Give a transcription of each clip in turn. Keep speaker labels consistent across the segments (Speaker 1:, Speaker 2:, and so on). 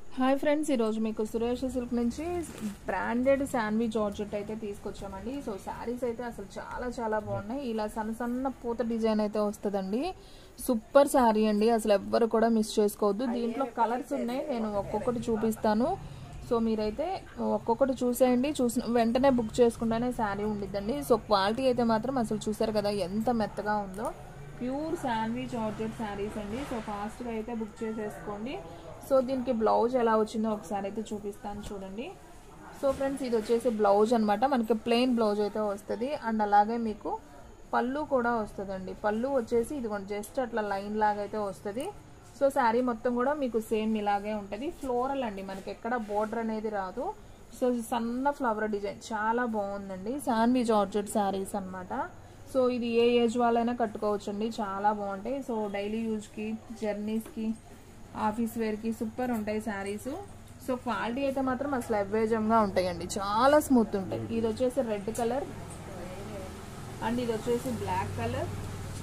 Speaker 1: Hi friends, ఈరోజు మీకు Suresh silk నుంచి బ్రాండెడ్ శాన్వి జార్జెట్ అయితే తీసుకొచ్చామండి. సో శారీస్ అయితే అసలు చాలా చాలా బాగున్నాయి. ఇలా సన్న సన్న పూత డిజైన్ అయితే వస్తుందండి. సూపర్ శారీ అండి, అసలు ఎవ్వరు కూడా మిస్ చేసుకోవద్దు. దీంట్లో కలర్స్ ఉన్నాయి, నేను ఒక్కొక్కటి చూపిస్తాను. సో మీరైతే ఒక్కొక్కటి చూసేయండి, చూసిన వెంటనే బుక్ చేసుకుంటేనే శారీ ఉండిద్దండి. సో క్వాలిటీ అయితే మాత్రం అసలు చూసారు కదా ఎంత మెత్తగా ఉందో. ప్యూర్ శాన్వి జార్జెట్ శారీస్ అండి. సో ఫాస్ట్గా అయితే బుక్ చేసేసుకోండి. సో దీనికి బ్లౌజ్ ఎలా వచ్చిందో ఒకసారి అయితే చూపిస్తాను చూడండి. సో ఫ్రెండ్స్, ఇది వచ్చేసి బ్లౌజ్ అనమాట. మనకి ప్లెయిన్ బ్లౌజ్ అయితే వస్తుంది. అండ్ అలాగే మీకు పళ్ళు కూడా వస్తుందండి. పళ్ళు వచ్చేసి ఇది జస్ట్ అట్లా లైన్ లాగా అయితే వస్తుంది. సో శారీ మొత్తం కూడా మీకు సేమ్ ఇలాగే ఉంటుంది. ఫ్లోరల్ అండి, మనకి ఎక్కడ బోర్డర్ అనేది రాదు. సో సన్న ఫ్లవర్ డిజైన్ చాలా బాగుందండి. శాన్వి జార్జెట్ శారీస్ అనమాట. సో ఇది ఏ ఏజ్ వాళ్ళైనా కట్టుకోవచ్చండి, చాలా బాగుంటాయి. సో డైలీ యూజ్కి, జర్నీస్కి, ఆఫీస్ వేర్కి సూపర్ ఉంటాయి శారీస్. సో క్వాలిటీ అయితే మాత్రం అసలు అవేజంగా ఉంటాయండి, చాలా స్మూత్ ఉంటాయి. ఇది వచ్చేసి రెడ్ కలర్ అండ్ ఇది వచ్చేసి బ్లాక్ కలర్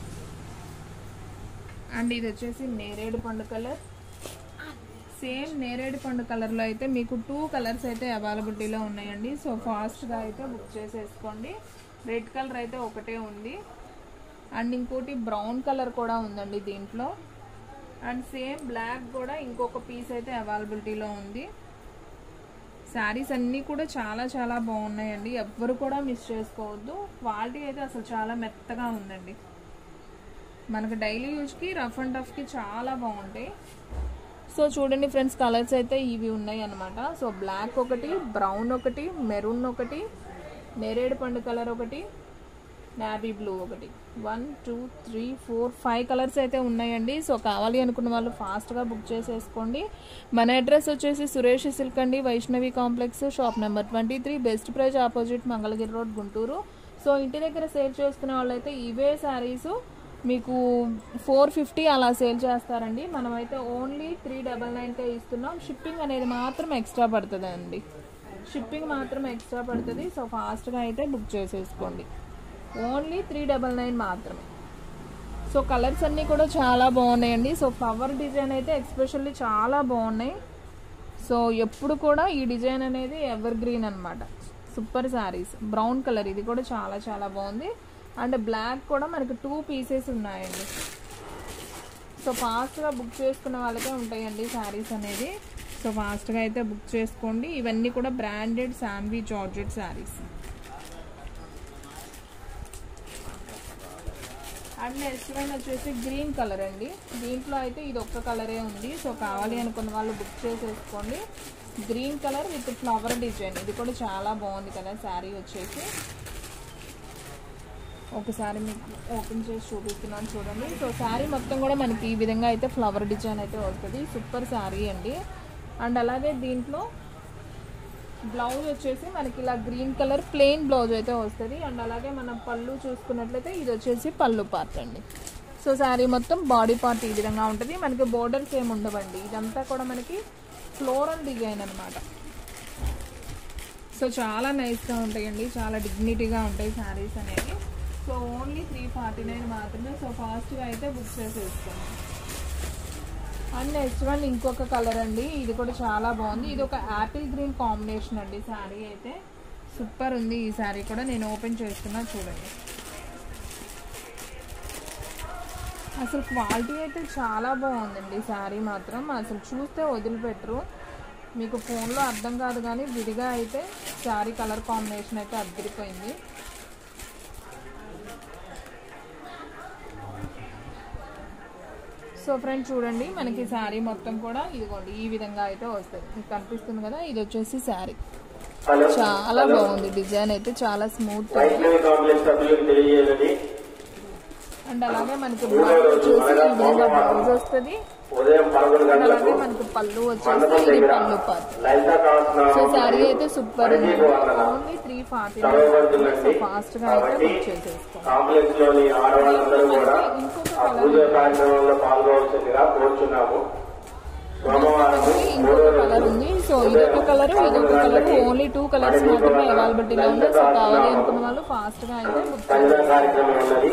Speaker 1: అండ్ ఇది వచ్చేసి నేరేడు పండు కలర్. సేమ్ నేరేడు పండు కలర్లో అయితే మీకు 2 కలర్స్ అయితే అవైలబిలిటీలో ఉన్నాయండి. సో ఫాస్ట్గా అయితే బుక్ చేసేసుకోండి. రెడ్ కలర్ అయితే ఒకటే ఉంది అండ్ ఇంకోటి బ్రౌన్ కలర్ కూడా ఉందండి దీంట్లో. అండ్ సేమ్ బ్లాక్ కూడా ఇంకొక పీస్ అయితే అవైలబిలిటీలో ఉంది. శారీస్ అన్నీ కూడా చాలా చాలా బాగున్నాయండి, ఎవ్వరు కూడా మిస్ చేసుకోవద్దు. క్వాలిటీ అయితే అసలు చాలా మెత్తగా ఉందండి. మనకు డైలీ యూజ్కి, రఫ్ అండ్ టఫ్కి చాలా బాగుంటాయి. సో చూడండి ఫ్రెండ్స్, కలర్స్ అయితే ఇవి ఉన్నాయి అన్నమాట. సో బ్లాక్ ఒకటి, బ్రౌన్ ఒకటి, మెరూన్ ఒకటి, నేరేడు పండు కలర్ ఒకటి, నావీ బ్లూ ఒకటి. 1 2 3 4 5 కలర్స్ అయితే ఉన్నాయండి. సో కావాలి అనుకున్న వాళ్ళు ఫాస్ట్గా బుక్ చేసేసుకోండి. మన అడ్రస్ వచ్చేసి సురేష్ సిల్క్ అండి, Vaishnavi complex, shop number 23, best price opposite Mangalagiri road, Guntur. So ఇంటి దగ్గర సేల్ చేసుకునే వాళ్ళైతే ఇవే శారీస్ మీకు 450 అలా సేల్ చేస్తారండి. మనమైతే ఓన్లీ 399కే ఇస్తున్నాం. షిప్పింగ్ అనేది మాత్రం ఎక్స్ట్రా పడుతుంది అండి, షిప్పింగ్ మాత్రం ఎక్స్ట్రా పడుతుంది. సో ఫాస్ట్గా అయితే బుక్ చేసేసుకోండి. ఓన్లీ 399 మాత్రమే. సో కలర్స్ అన్నీ కూడా చాలా బాగున్నాయండి. సో ఫ్లవర్ డిజైన్ అయితే ఎక్స్పెషల్లీ చాలా బాగున్నాయి. సో ఎప్పుడు కూడా ఈ డిజైన్ అనేది ఎవర్ గ్రీన్ అనమాట. Super saris. బ్రౌన్ కలర్ ఇది కూడా చాలా చాలా బాగుంది. అండ్ బ్లాక్ కూడా మనకి 2 పీసెస్ ఉన్నాయండి. సో ఫాస్ట్గా బుక్ చేసుకున్న వాళ్ళకే ఉంటాయండి శారీస్ అనేది. సో ఫాస్ట్గా అయితే బుక్ చేసుకోండి. ఇవన్నీ కూడా branded Sanvi georgette saris. And next one వచ్చేసి గ్రీన్ కలర్ అండి. దీంట్లో అయితే ఇది ఒక్క కలరే ఉంది. సో కావాలి అనుకున్న వాళ్ళు బుక్ చేసేసుకోండి. Green colour with flower design, ఇది కూడా చాలా బాగుంది కదా శారీ వచ్చేసి. ఒకసారి మీకు ఓపెన్ చేసి చూపిస్తున్నాను చూడండి. సో శారీ మొత్తం కూడా మనకి ఈ విధంగా అయితే ఫ్లవర్ డిజైన్ అయితే వస్తుంది. సూపర్ శారీ అండి. అండ్ అలాగే దీంట్లో బ్లౌజ్ వచ్చేసి మనకి ఇలా గ్రీన్ కలర్ ప్లెయిన్ బ్లౌజ్ అయితే వస్తుంది. అండ్ అలాగే మనం పళ్ళు చూసుకున్నట్లయితే ఇది వచ్చేసి పళ్ళు పార్ట్ అండి. సో శారీ మొత్తం బాడీ పార్ట్ ఈ విధంగా ఉంటుంది. మనకి బోర్డర్స్ ఏమి ఉండవండి, ఇదంతా కూడా మనకి ఫ్లోరల్ డిజైన్ అనమాట. సో చాలా నైస్గా ఉంటాయండి, చాలా డిగ్నిటీగా ఉంటాయి శారీస్ అనేవి. సో ఓన్లీ 349 మాత్రమే. సో ఫాస్ట్గా అయితే బుక్ చేసేసుకోండి. అండ్ నెక్స్ట్ వన్ ఇంకొక కలర్ అండి, ఇది కూడా చాలా బాగుంది. ఇది ఒక యాపిల్ గ్రీన్ కాంబినేషన్ అండి. శారీ అయితే సూపర్ ఉంది. ఈ శారీ కూడా నేను ఓపెన్ చేస్తున్నా చూడండి. అసలు క్వాలిటీ అయితే చాలా బాగుందండి. శారీ మాత్రం అసలు చూస్తే వదిలిపెట్టరు. మీకు ఫోన్లో అర్థం కాదు కానీ విడిగా అయితే శారీ కలర్ కాంబినేషన్ అయితే అద్దరిపోయింది. సో ఫ్రెండ్స్ చూడండి, మనకి శారీ మొత్తం కూడా ఇదిగోండి ఈ విధంగా అయితే వస్తుంది. మీకు కనిపిస్తుంది కదా, ఇది వచ్చేసి శారీ చాలా బాగుంది. డిజైన్ అయితే చాలా స్మూత్. అండ్ అలాగే మనకి బ్లౌజ్ వచ్చేసి ఈ విధంగా బ్లౌజ్ వస్తుంది. అలాగే మనకి పళ్ళు వచ్చేసి ఇది పళ్ళు పార్ట్. సో శారీ అయితే సూపర్ ఉంది. ఓన్లీ 349. సో ఫాస్ట్ గా అయితే బుక్ చేసేసుకోండి. ఇంకొక కలర్ ఉంది. సో ఇదొక కలర్, ఇదొక కలర్, ఓన్లీ 2 కలర్స్ మాత్రమే అవైలబిలిటీలో ఉంది. సో కావాలి అనుకున్న వాళ్ళు ఫాస్ట్ గా అయితే బుక్ చేసుకోండి.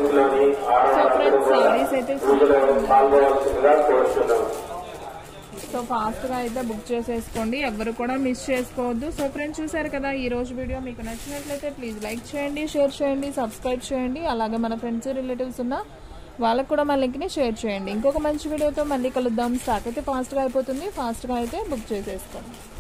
Speaker 1: సో ఫ్రెండ్స్ శారీస్ అయితే సో ఫాస్ట్గా అయితే బుక్ చేసేసుకోండి, ఎవరు కూడా మిస్ చేసుకోవద్దు. సో ఫ్రెండ్స్ చూసారు కదా ఈ రోజు వీడియో, మీకు నచ్చినట్లయితే ప్లీజ్ లైక్ చేయండి, షేర్ చేయండి, సబ్స్క్రైబ్ చేయండి. అలాగే మన ఫ్రెండ్స్ రిలేటివ్స్ ఉన్న వాళ్ళకు కూడా మన లింక్ని షేర్ చేయండి. ఇంకొక మంచి వీడియోతో మళ్ళీ కలుద్దాం. స్టాక్ అయితే ఫాస్ట్గా అయిపోతుంది, ఫాస్ట్గా అయితే బుక్ చేసేసుకోండి.